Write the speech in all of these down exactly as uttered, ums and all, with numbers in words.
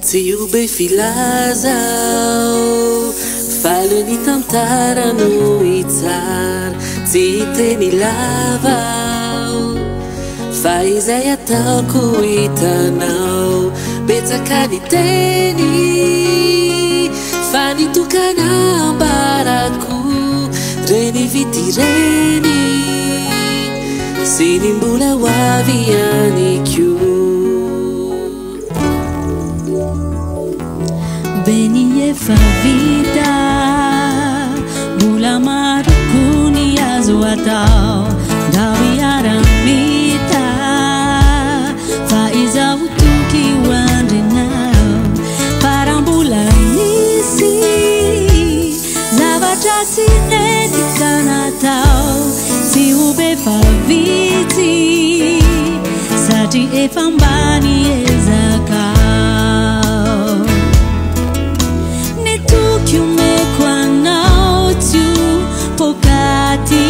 Tsy ho be filazao faly ny tantara no hitsara, tsy hiteny lavao fa izay ataoko hitanao. Betsaka ny teny fa nitokana ambarako reny vitireny sy ny mbola ho avy ihany koa. Beni efa vita mbola maro kony azo atao ndao hiara-mita fa izaho toky ho andrinao parambola misy zavatra tsy nentika natao tsy ho be favity satria efa mbany ezakao. Umeko anao tu pokati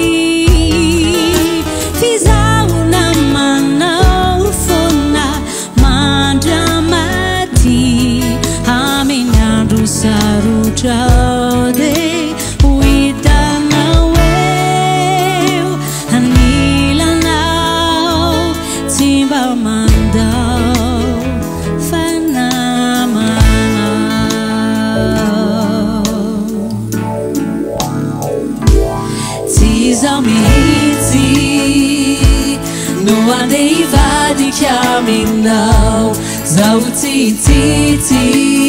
fizau na manau fona mandramati aminandro sarutraude uitanaweu anilanau timba mandau Zamiti no andei vadi chiaminau zautititi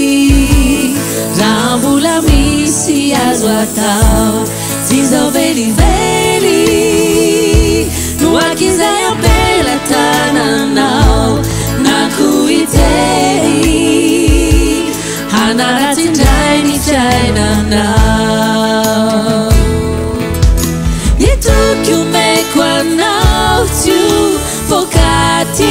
rambula misi azuatau tizo veli veli no akizaya bela tananau nakuitei hanarati ndaini chaina now. Que o meco anau tu focati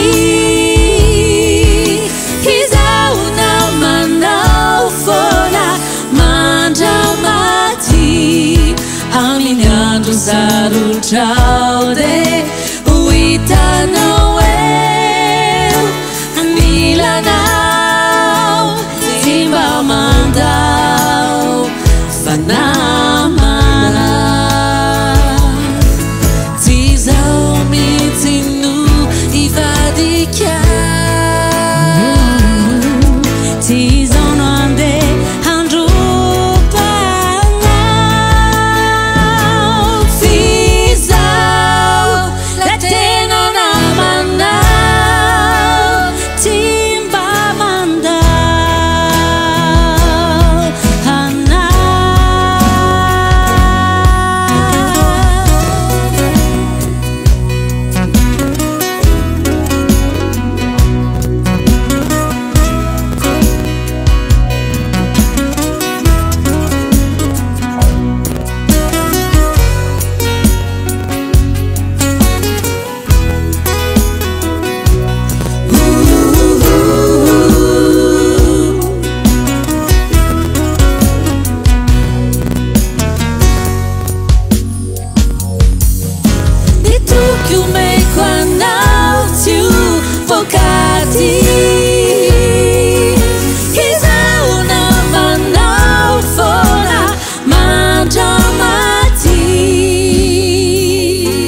Kizau na manau fora mandramati aminandro sarutraude uitanau eu anilanau timba mandau fanama.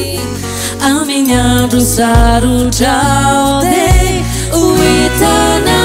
Sarutraude uitana